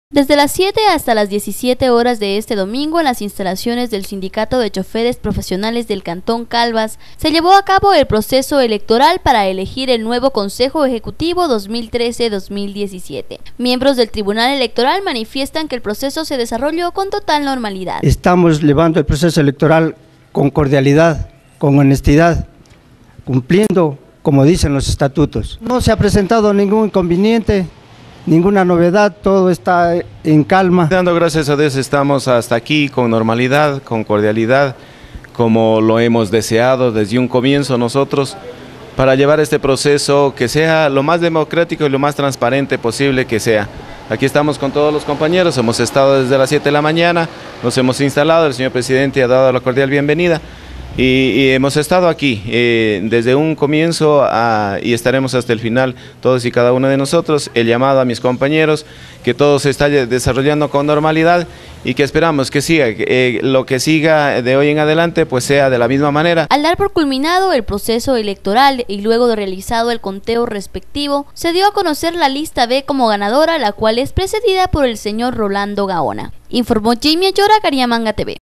Desde las 7 hasta las 17 horas de este domingo, en las instalaciones del Sindicato de Choferes Profesionales del Cantón Calvas, se llevó a cabo el proceso electoral para elegir el nuevo Consejo Ejecutivo 2013-2017. Miembros del Tribunal Electoral manifiestan que el proceso se desarrolló con total normalidad. Estamos llevando el proceso electoral con cordialidad, con honestidad, cumpliendo como dicen los estatutos. No se ha presentado ningún inconveniente, ninguna novedad, todo está en calma. Dando gracias a Dios estamos hasta aquí con normalidad, con cordialidad, como lo hemos deseado desde un comienzo nosotros, para llevar este proceso que sea lo más democrático y lo más transparente posible que sea. Aquí estamos con todos los compañeros, hemos estado desde las 7 de la mañana, nos hemos instalado, el señor presidente ha dado la cordial bienvenida. Y hemos estado aquí desde un comienzo y estaremos hasta el final, todos y cada uno de nosotros. El llamado a mis compañeros, que todo se está desarrollando con normalidad y que esperamos que siga, lo que siga de hoy en adelante pues sea de la misma manera. Al dar por culminado el proceso electoral y luego de realizado el conteo respectivo, se dio a conocer la lista B como ganadora, la cual es precedida por el señor Rolando Gaona. Informó Jimmy Ayora, Cariamanga TV.